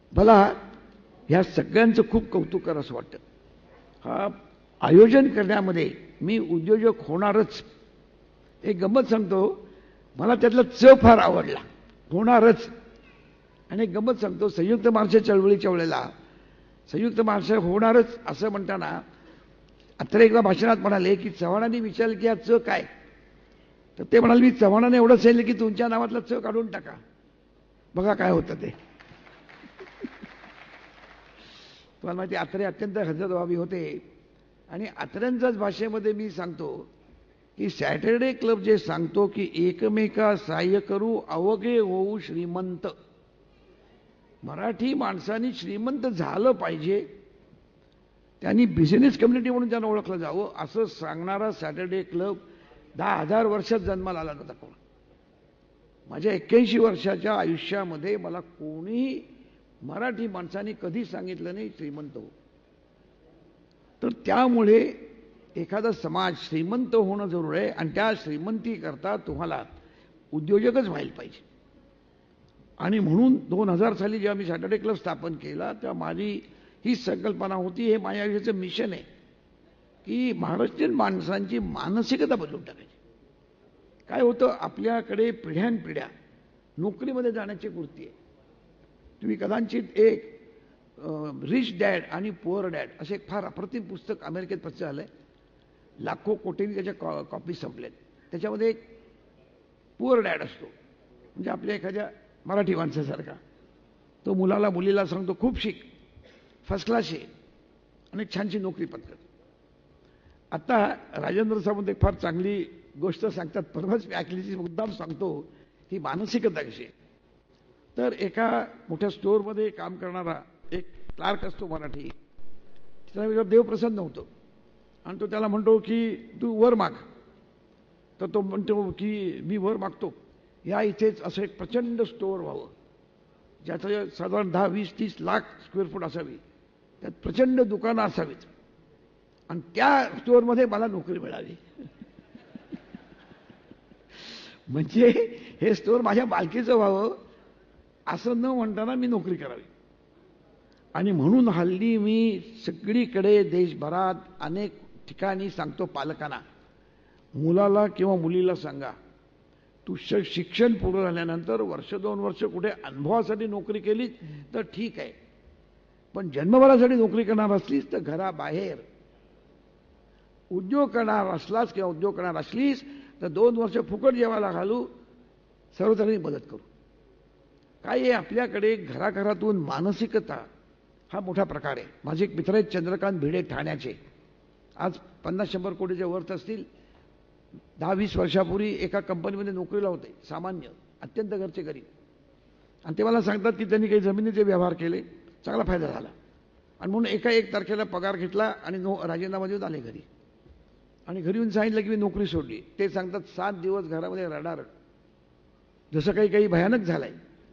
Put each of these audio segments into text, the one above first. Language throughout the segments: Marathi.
मला ह्या सगळ्यांचं खूप कौतुक करावंसं वाटतं. हा आयोजन करण्यामध्ये मी उद्योजक होणारच. एक गंमत सांगतो, मला त्यातला फार आवडला, होणारच. आणि एक गंमत सांगतो, संयुक्त महाराष्ट्र चळवळीच्या वेळेला संयुक्त महाराष्ट्र होणारच असं म्हणताना अत्रे एकदा भाषणात म्हणाले की चव्हाणांनी विचारलं की हा काय, तर ते म्हणाले मी चव्हाणांनी एवढं सांगितलं की तुमच्या नावातला काढून टाका, बघा काय होतं ते. तुम्हाला माहिती अत्रे अत्यंत हजरजबाबी होते. आणि अत्र्यांच्याच भाषेमध्ये मी सांगतो की सॅटर्डे क्लब जे सांगतो की एकमेका सहाय्य करू अवघे होऊ श्रीमंत, मराठी माणसांनी श्रीमंत झालं पाहिजे, त्यांनी बिझनेस कम्युनिटी म्हणून त्यांना ओळखलं जावं, असं सांगणारा सॅटर्डे क्लब 10,000 वर्षात जन्माला आला नव्हता कोण. माझ्या 81 वर्षाच्या आयुष्यामध्ये मला कोणीही मराठी माणसांनी कधी सांगितलं नाही श्रीमंत हो. तर त्यामुळे एखादा समाज श्रीमंत होणं जरूर आहे आणि त्या श्रीमंतीकरता तुम्हाला उद्योजकच व्हायला पाहिजे. आणि म्हणून 2000 साली जेव्हा मी सॅटर्डे क्लब स्थापन केला तेव्हा माझी ही संकल्पना होती, हे माझ्या आयुष्याचं मिशन आहे की महाराष्ट्रीयन माणसांची मानसिकता बदलून टाकायची. काय होतं, आपल्याकडे पिढ्यानपिढ्या नोकरीमध्ये जाण्याची वृत्ती आहे. तुम्ही कदाचित एक रिच डॅड आणि पुअर डॅड असे एक फार अप्रतिम पुस्तक अमेरिकेत प्रसिद्ध झालंय, लाखो कोटींनी त्याच्या कॉपी संपल्यात. त्याच्यामध्ये एक पुअर डॅड असतो, म्हणजे आपल्या एखाद्या मराठी माणसासारखा. तो मुलाला मुलीला सांगतो खूप शिक, फर्स्ट क्लास आहे आणि एक छानशी नोकरी पत्कर. आता राजेंद्र सावंत एक फार चांगली गोष्ट सांगतात, परवाच मी ऐकलीची मुद्दाम सांगतो ही मानसिकता कशी आहे. तर एका मोठ्या स्टोअरमध्ये काम करणारा एक क्लार्क असतो मराठी, त्याला देवप्रसन्न होतो आणि तो त्याला म्हणतो की तू वर माग. तर तो म्हणतो की मी वर मागतो, या इथेच असं एक प्रचंड स्टोअर व्हावं ज्याचं साधारण 10, 20, 30 लाख स्क्वेअर फूट असावी, त्यात प्रचंड दुकानं असावीत आणि त्या स्टोअरमध्ये मला नोकरी मिळाली. म्हणजे हे स्टोअर माझ्या मालकीचं व्हावं असं न म्हणताना मी नोकरी करावी. आणि म्हणून हल्ली मी सगळीकडे देशभरात अनेक ठिकाणी सांगतो पालकांना, मुलाला किंवा मुलीला सांगा तू शिक्षण पूर्ण झाल्यानंतर 1-2 वर्ष कुठे अनुभवासाठी नोकरी केली तर ठीक आहे, पण जन्मभरासाठी नोकरी करणार असलीस तर घराबाहेर उद्योग करणार असलास किंवा उद्योग करणार असलीस तर 2 वर्ष फुकट जेवायला घालू, सर्वतरी मदत करू. काय आहे आपल्याकडे घराघरातून मानसिकता हा मोठा प्रकार आहे. माझे एक मित्र आहेत चंद्रकांत भिडे ठाण्याचे, आज 50-100 कोटीचे वर्थ असतील. 10-20 वर्षापूर्वी एका कंपनीमध्ये नोकरीला होते, सामान्य अत्यंत घरचे गरीब. आणि ते मला सांगतात की त्यांनी काही जमिनीचे व्यवहार केले, चांगला फायदा झाला आणि म्हणून एका 1 तारखेला पगार घेतला आणि राजीनामा देऊन आले घरी. आणि घरी येऊन सांगितलं की मी नोकरी सोडली. ते सांगतात 7 दिवस घरामध्ये रडारड, जसं काही भयानक झालंय.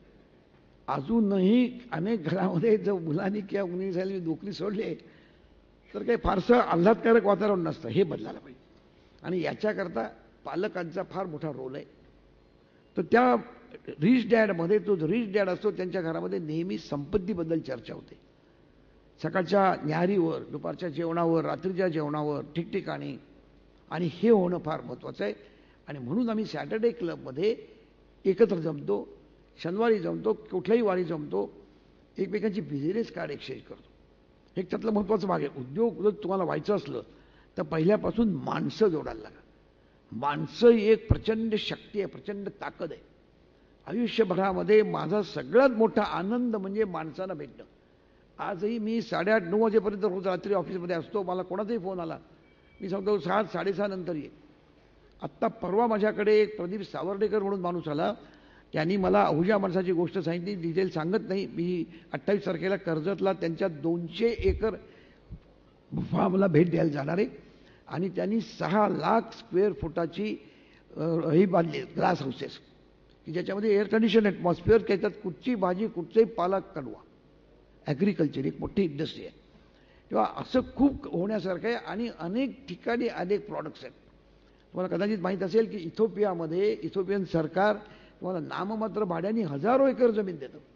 अजूनही अनेक घरामध्ये जर मुलांनी किंवा मुलींनी सांगितलं नोकरी सोडली तर काही फारसं आल्हादकारक वातावरण नसतं. हे बदलायला पाहिजे आणि याच्याकरता पालकांचा फार मोठा रोल आहे. तर त्या रिच डॅडमध्ये तो रिच डॅड असतो त्यांच्या घरामध्ये नेहमी संपत्तीबद्दल चर्चा होते, सकाळच्या न्याहारीवर, दुपारच्या जेवणावर, रात्रीच्या जेवणावर, ठिकठिकाणी. आणि हे होणं फार महत्त्वाचं आहे. आणि म्हणून आम्ही सॅटर्डे क्लबमध्ये एकत्र जमतो, शनिवारी जमतो, कुठल्याही वारी जमतो, एकमेकांची बिझनेस कार्ड एक्सचेंज करतो. एक त्यातलं महत्त्वाचं भाग आहे. उद्योग जर तुम्हाला व्हायचं असलं तर पहिल्यापासून माणसं जोडायला लागा. माणसं ही एक प्रचंड शक्ती आहे, प्रचंड ताकद आहे. आयुष्यभरामध्ये माझा सगळ्यात मोठा आनंद म्हणजे माणसांना भेटणं. आजही मी 8:30-9 वाजेपर्यंत रोज रात्री ऑफिसमध्ये असतो. मला कोणाचाही फोन आला मी सांगतो 6-6:30 नंतर ये. आत्ता परवा माझ्याकडे एक प्रदीप सावर्डेकर म्हणून माणूस आला, त्यांनी मला अहुजा माणसाची गोष्ट सांगितली, डिटेल सांगत नाही. मी 28 तारखेला कर्जतला त्यांच्या 200 एकर फार्मला भेट द्यायला जाणार आहे आणि त्यांनी 6 लाख स्क्वेअर फुटाची ही बांधली, ग्लास हाऊसेस, की ज्याच्यामध्ये एअर कंडिशन ॲटमॉस्फिअर, त्याच्यात कुठची भाजी कुठचंही पालक कडवा, ॲग्रिकल्चर एक मोठी इंडस्ट्री आहे. तेव्हा असं खूप होण्यासारखं आहे आणि अनेक ठिकाणी अनेक प्रॉडक्ट्स आहेत. तुम्हाला कदाचित माहीत असेल की इथिओपियामध्ये इथिओपियन सरकार तुम्हाला नाममात्र भाड्याने 1000 एकर जमीन देतं.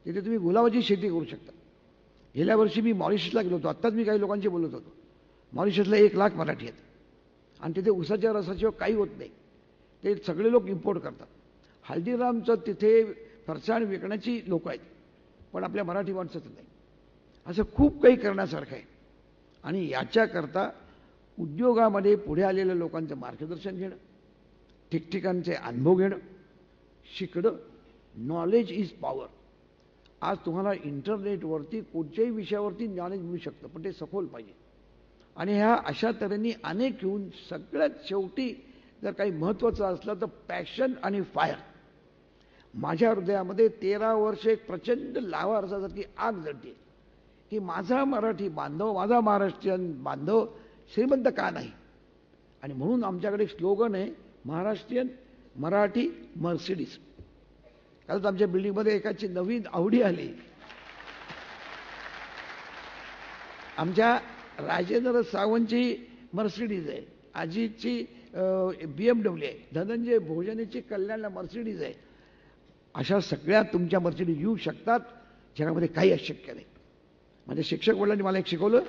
तिथे तुम्ही गुलाबाची शेती करू शकता. गेल्या वर्षी मी मॉरिशसला गेलो होतो. आत्ताच मी काही लोकांशी बोलत होतो. मॉरिशसला 1,00,000 मराठी आहेत आणि तिथे उसाच्या रसाशिवाय काही होत नाही. ते सगळे लोक इम्पोर्ट करतात. हल्दीरामचं तिथे फरसाण विकण्याची लोक आहेत, पण आपल्या मराठी माणसाचं नाही. असं खूप काही करण्यासारखं आहे. आणि याच्याकरता उद्योगामध्ये पुढे आलेल्या लोकांचं मार्गदर्शन घेणं, ठिकठिकाणचे अनुभव घेणं, शिकणं. Knowledge is power. आज तुम्हाला इंटरनेटवरती कुठच्याही विषयावरती नॉलेज मिळू शकतं, पण ते सखोल पाहिजे. आणि ह्या अशा तऱ्हेने अनेक येऊन सगळ्यात शेवटी जर काही महत्त्वाचं असलं तर पॅशन आणि फायर. माझ्या हृदयामध्ये 13 वर्ष एक प्रचंड लावा अर्जासारखी आग जळते की माझा मराठी बांधव, माझा महाराष्ट्रीयन बांधव श्रीमंत का नाही. आणि म्हणून आमच्याकडे एक स्लोगन आहे, महाराष्ट्रीयन मराठी मर्सिडीज. कालच आमच्या बिल्डिंगमध्ये एकाची नवीन आवडी आली. आमच्या राजेंद्र सावंतची मर्सिडीज आहे, अजितची BMW आहे, धनंजय भोजनेची कल्याणला मर्सिडीज आहे. अशा सगळ्या तुमच्या मर्सिडीज येऊ शकतात. जगामध्ये काही अशक्य नाही. माझ्या शिक्षक वडिलांनी मला एक शिकवलं,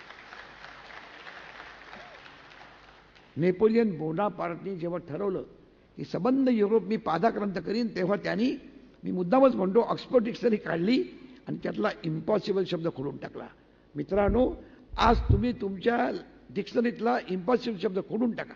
नेपोलियन बोनापार्टनी जेव्हा ठरवलं की संबंध युरोप मी पादाक्रांत करीन, तेव्हा त्यांनी, मी मुद्दामच म्हणतो, ऑक्सफर्ड डिक्शनरी काढली आणि त्यातला इम्पॉसिबल शब्द खोडून टाकला. मित्रांनो, आज तुम्ही तुमच्या डिक्शनरीतला इम्पॉसिबल शब्द खोडून टाका.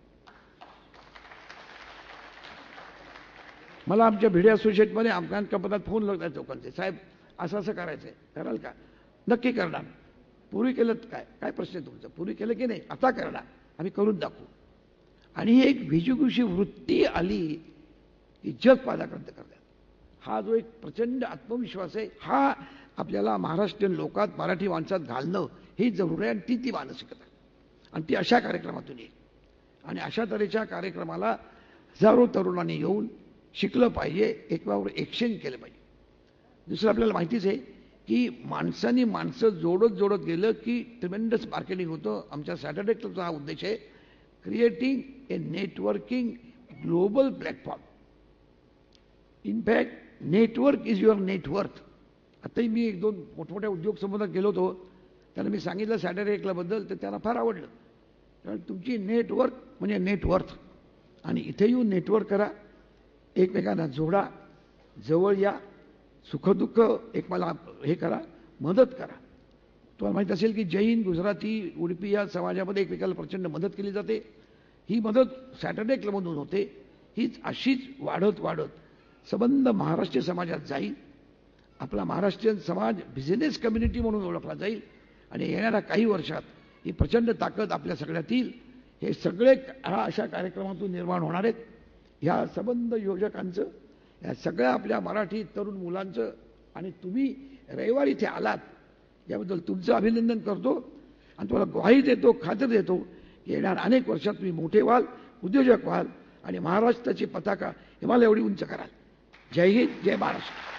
मला आमच्या भिडे असोसिएटमध्ये आमच्या कंपन्यात फोन लागतात लोकांचे, साहेब असं असं करायचं आहे, कराल का? नक्की करणार. पूर्वी केलं काय? काय प्रश्न आहे तुमचा? पूर्वी केलं की नाही? आता करणार, आम्ही करून दाखवू. आणि एक भिजुगुशी वृत्ती आली की जग पादाक्रांत करतात. हा जो एक प्रचंड आत्मविश्वास आहे, हा आपल्याला महाराष्ट्रीयन लोकात, मराठी माणसात घालणं ही जरूर आहे. आणि ती मानसिकता आहे आणि ती अशा कार्यक्रमातून येईल. आणि अशा तऱ्हेच्या कार्यक्रमाला हजारो तरुणांनी येऊन शिकलं पाहिजे, एकमेकांवर एक्सचेंज केलं पाहिजे. दुसरं आपल्याला माहितीच आहे की माणसांनी माणसं जोडत जोडत गेलं की ट्रिमेंडस मार्केटिंग होतं. आमच्या सॅटर्डे क्लबचा हा उद्देश आहे, creating a networking global platform. In fact network is your net worth. आताही मी 1-2 मोठमोठ्या उद्योग समूहात गेलो होतो, त्यांना मी सांगितलं सॅटर्डे क्लबबद्दल, तर त्यांना फार आवडलं. कारण तुमची नेटवर्क म्हणजे नेटवर्थ. आणि इथे येऊन नेटवर्क करा, एकमेकांना जोडा, जवळ या, सुखदुःख एक मला हे करा, मदत करा. तुम्हाला माहीत असेल की जैन, गुजराती, उडपी या समाजामध्ये एकमेकाला प्रचंड मदत केली जाते. ही मदत सॅटर्डे क्लबमधून होते. हीच अशीच वाढत वाढत संबंध महाराष्ट्रीय समाजात जाईल. आपला महाराष्ट्रीयन समाज बिझनेस कम्युनिटी म्हणून ओळखला जाईल. आणि येणाऱ्या काही वर्षात ही प्रचंड ताकद आपल्या सगळ्यात येईल. हे सगळे अशा कार्यक्रमातून निर्माण होणार आहेत. ह्या संबंध योजकांचं, या सगळ्या आपल्या मराठी तरुण मुलांचं, आणि तुम्ही रविवारी इथे आलात याबद्दल तुमचं अभिनंदन करतो. आणि तुम्हाला ग्वाही देतो, खात्री देतो, येणाऱ्या अनेक वर्षात तुम्ही मोठे व्हाल, उद्योजक व्हाल आणि महाराष्ट्राची पताका हिमालय एवढी उंच कराल. जय हिंद, जय महाराष्ट्र.